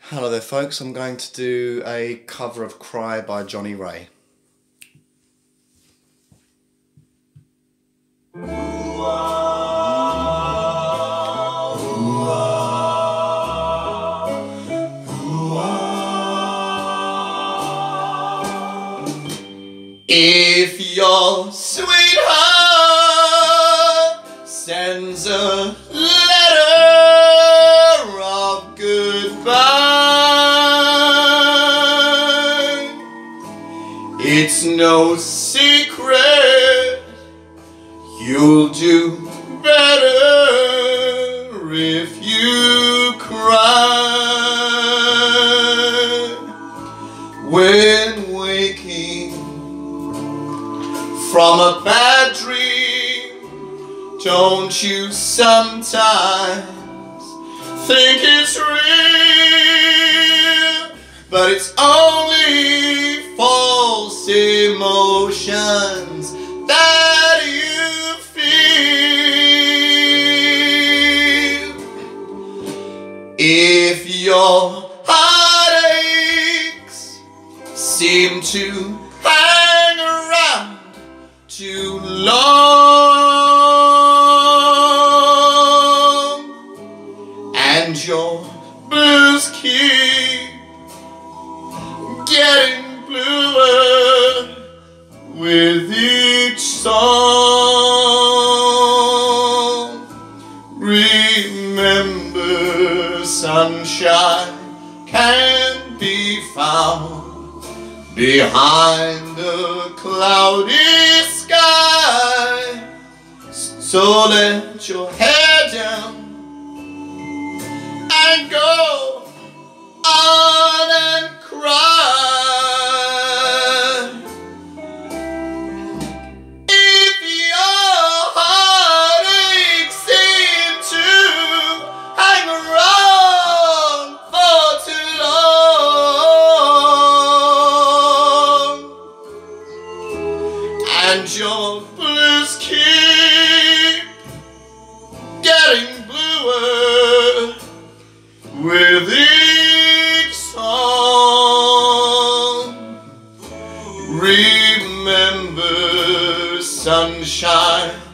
Hello there folks, I'm going to do a cover of Cry by Johnny Ray. If your sweetheart sends a letter of goodbye, it's no secret you'll do better if you cry. When waking from a bad dream, don't you sometimes think it's real? But it's only false emotions that you feel. If your heartaches seem to hang around too long, and your blues keep getting bluer with each song, remember sunshine can be found behind a cloudy sky. So let your head down and go on and cry. If your heartaches seem to hang around for too long, and your blues keep getting bluer with each song, remember sunshine